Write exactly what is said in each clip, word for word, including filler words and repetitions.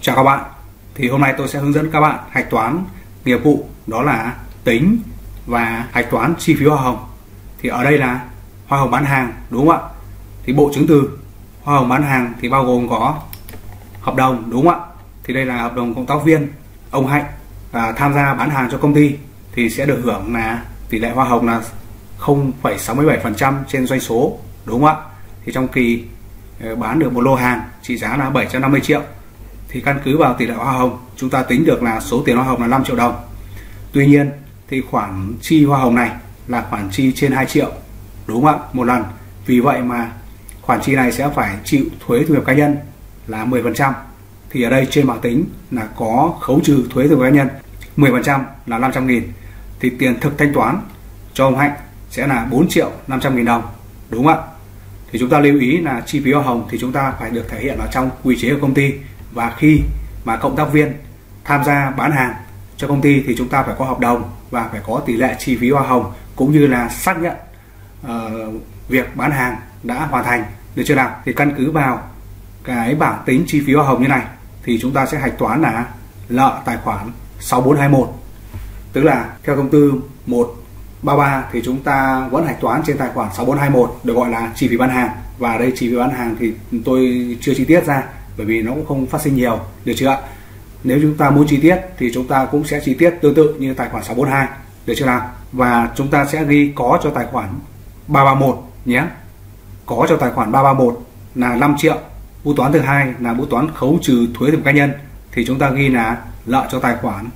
Chào các bạn, thì hôm nay tôi sẽ hướng dẫn các bạn hạch toán nghiệp vụ, đó là tính và hạch toán chi phí hoa hồng. Thì ở đây là hoa hồng bán hàng, đúng không ạ? Thì bộ chứng từ hoa hồng bán hàng thì bao gồm có hợp đồng, đúng không ạ? Thì đây là hợp đồng cộng tác viên ông Hạnh và tham gia bán hàng cho công ty thì sẽ được hưởng là tỷ lệ hoa hồng là không phẩy sáu mươi bảy phần trăm trên doanh số, đúng không ạ? Thì trong kỳ bán được một lô hàng trị giá là bảy trăm năm mươi triệu thì căn cứ vào tỷ lệ hoa hồng chúng ta tính được là số tiền hoa hồng là năm triệu đồng. Tuy nhiên thì khoản chi hoa hồng này là khoản chi trên hai triệu, đúng không ạ, một lần. Vì vậy mà khoản chi này sẽ phải chịu thuế thu nhập cá nhân là mười phần trăm. Thì ở đây trên bảng tính là có khấu trừ thuế thu nhập cá nhân mười phần trăm là năm trăm nghìn. Thì tiền thực thanh toán cho ông Hạnh sẽ là bốn triệu năm trăm nghìn đồng, đúng không ạ? Thì chúng ta lưu ý là chi phí hoa hồng thì chúng ta phải được thể hiện ở trong quy chế của công ty, và khi mà cộng tác viên tham gia bán hàng cho công ty thì chúng ta phải có hợp đồng và phải có tỷ lệ chi phí hoa hồng cũng như là xác nhận uh, việc bán hàng đã hoàn thành, được chưa nào? Thì căn cứ vào cái bảng tính chi phí hoa hồng như này thì chúng ta sẽ hạch toán là nợ tài khoản sáu bốn hai mốt, tức là theo thông tư một ba ba thì chúng ta vẫn hạch toán trên tài khoản sáu bốn hai mốt được gọi là chi phí bán hàng. Và đây chi phí bán hàng thì tôi chưa chi tiết ra bởi vì nó cũng không phát sinh nhiều, được chưa ạ? Nếu chúng ta muốn chi tiết thì chúng ta cũng sẽ chi tiết tương tự như tài khoản sáu bốn hai, được chưa nào? Và chúng ta sẽ ghi có cho tài khoản ba ba mốt nhé. Có cho tài khoản ba ba mốt là năm triệu. Bút toán thứ hai là bút toán khấu trừ thuế thu nhập cá nhân thì chúng ta ghi là nợ cho tài khoản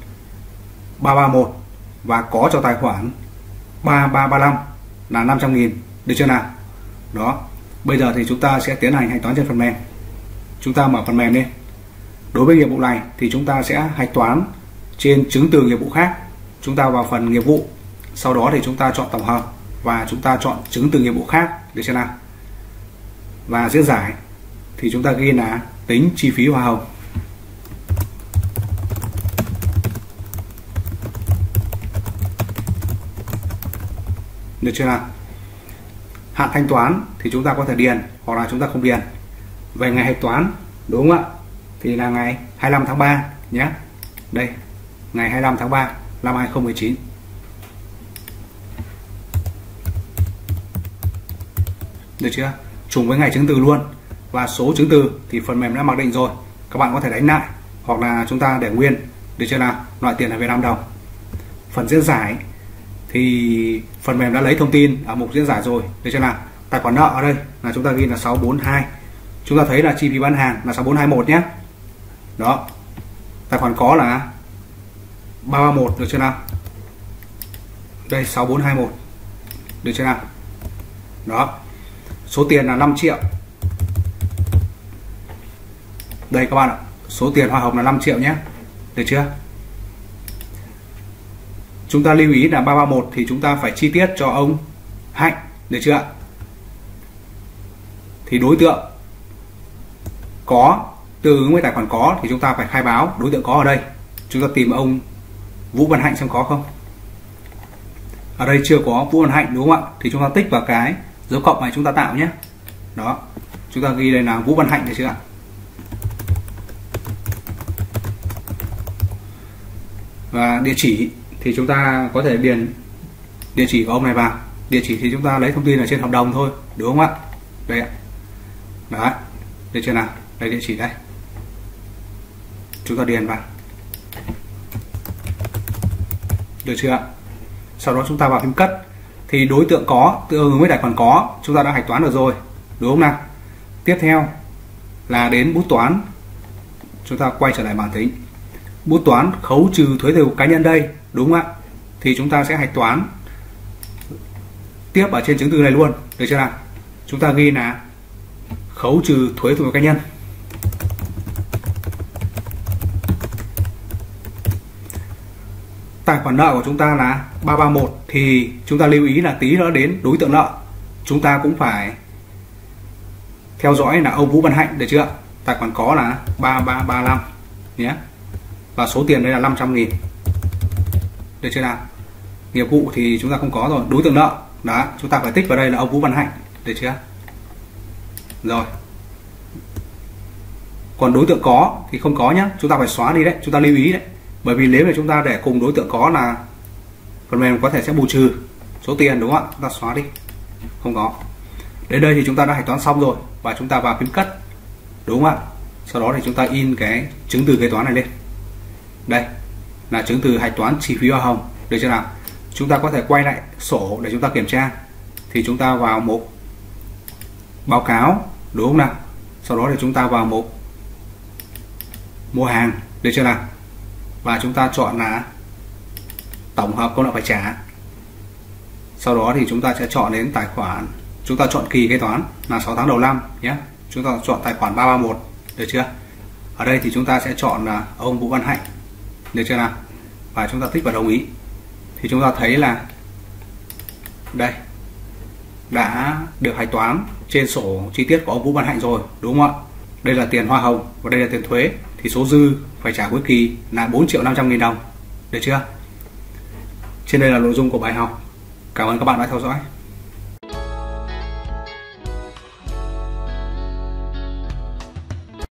ba ba mốt và có cho tài khoản ba ba ba lăm là năm trăm nghìn, được chưa nào? Đó. Bây giờ thì chúng ta sẽ tiến hành hạch toán trên phần mềm. Chúng ta mở phần mềm lên. Đối với nghiệp vụ này thì chúng ta sẽ hạch toán trên chứng từ nghiệp vụ khác. Chúng ta vào phần nghiệp vụ, sau đó thì chúng ta chọn tổng hợp và chúng ta chọn chứng từ nghiệp vụ khác, được chưa nào? Và diễn giải thì chúng ta ghi là tính chi phí hoa hồng. Được chưa nào? Hạn thanh toán thì chúng ta có thể điền hoặc là chúng ta không điền. Về ngày hạch toán, đúng không ạ? Thì là ngày hai mươi lăm tháng ba nhé. Đây, ngày hai mươi lăm tháng ba năm hai nghìn không trăm mười chín. Được chưa? Trùng với ngày chứng từ luôn. Và số chứng từ thì phần mềm đã mặc định rồi. Các bạn có thể đánh lại hoặc là chúng ta để nguyên, được chưa nào? Loại tiền là Việt Nam đồng. Phần diễn giải thì phần mềm đã lấy thông tin ở mục diễn giải rồi, được chưa nào? Tài khoản nợ ở đây là chúng ta ghi là sáu bốn hai. Chúng ta thấy là chi phí bán hàng là sáu bốn hai mốt nhé. Đó. Tài khoản có là ba ba mốt, được chưa nào? Đây sáu bốn hai mốt. Được chưa nào? Đó. Số tiền là năm triệu. Đây các bạn ạ. Số tiền hoa hồng là năm triệu nhé. Được chưa? Chúng ta lưu ý là ba ba mốt thì chúng ta phải chi tiết cho ông Hạnh, được chưa ạ? Thì đối tượng có tương ứng với tài khoản có thì chúng ta phải khai báo đối tượng có ở đây. Chúng ta tìm ông Vũ Văn Hạnh xem có không. Ở đây chưa có Vũ Văn Hạnh, đúng không ạ? Thì chúng ta tích vào cái dấu cộng này chúng ta tạo nhé. Đó. Chúng ta ghi đây là Vũ Văn Hạnh, được chưa ạ? Và địa chỉ thì chúng ta có thể điền địa chỉ của ông này vào. Địa chỉ thì chúng ta lấy thông tin ở trên hợp đồng thôi, đúng không ạ? Đây ạ. Đấy. Được chưa nào? Đây địa chỉ đây. Chúng ta điền vào. Được chưa ạ? Sau đó chúng ta vào phím cất. Thì đối tượng có tương ứng với tài khoản có chúng ta đã hạch toán được rồi, đúng không nào? Tiếp theo là đến bút toán. Chúng ta quay trở lại bảng tính. Bút toán khấu trừ thuế thu nhập cá nhân đây, đúng không ạ? Thì chúng ta sẽ hạch toán tiếp ở trên chứng từ này luôn, được chưa nào? Chúng ta ghi là khấu trừ thuế thu nhập cá nhân. Tài khoản nợ của chúng ta là ba ba mốt thì chúng ta lưu ý là tí nữa đến đối tượng nợ chúng ta cũng phải theo dõi là ông Vũ Văn Hạnh, được chưa? Tài khoản có là ba ba ba lăm nhé. Và số tiền đây là năm trăm nghìn, được chưa nào? Nghiệp vụ thì chúng ta không có rồi. Đối tượng nợ đó chúng ta phải tích vào đây là ông Vũ Văn Hạnh, được chưa? Rồi Còn đối tượng có thì không có nhá, chúng ta phải xóa đi đấy, chúng ta lưu ý đấy. Bởi vì nếu mà chúng ta để cùng đối tượng có là phần mềm có thể sẽ bù trừ số tiền, đúng không ạ? Chúng ta xóa đi, không có. Đến đây thì chúng ta đã hạch toán xong rồi, và chúng ta vào phím cất, đúng không ạ? Sau đó thì chúng ta in cái chứng từ kế toán này lên. Đây là chứng từ hạch toán chi phí hoa hồng, được chưa nào? Chúng ta có thể quay lại sổ để chúng ta kiểm tra. Thì chúng ta vào mục báo cáo, đúng không nào? Sau đó thì chúng ta vào mục mua hàng, được chưa nào? Và chúng ta chọn là tổng hợp công nợ phải trả. Sau đó thì chúng ta sẽ chọn đến tài khoản, chúng ta chọn kỳ kế toán là sáu tháng đầu năm nhé. Chúng ta chọn tài khoản ba ba một, được chưa? Ở đây thì chúng ta sẽ chọn là ông Vũ Văn Hạnh, được chưa nào? Và chúng ta tích vào đồng ý. Thì chúng ta thấy là đây đã được hạch toán trên sổ chi tiết của ông Vũ Văn Hạnh rồi, đúng không ạ? Đây là tiền hoa hồng và đây là tiền thuế. Thì số dư phải trả cuối kỳ là bốn triệu năm trăm nghìn đồng, được chưa? Trên đây là nội dung của bài học. Cảm ơn các bạn đã theo dõi.